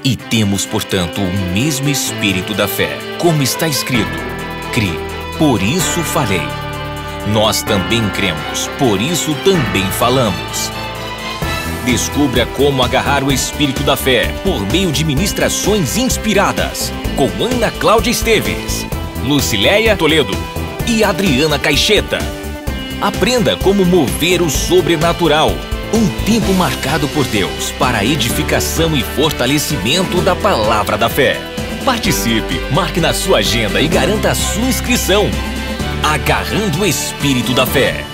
E temos, portanto, o mesmo espírito da fé. Como está escrito: "Cri, por isso falei." Nós também cremos, por isso também falamos. Descubra como agarrar o espírito da fé por meio de ministrações inspiradas com Ana Cláudia Esteves, Lucileia Toledo e Adriana Caixeta. Aprenda como mover o sobrenatural. Um tempo marcado por Deus para a edificação e fortalecimento da palavra da fé. Participe, marque na sua agenda e garanta a sua inscrição. Agarrando o espírito da fé.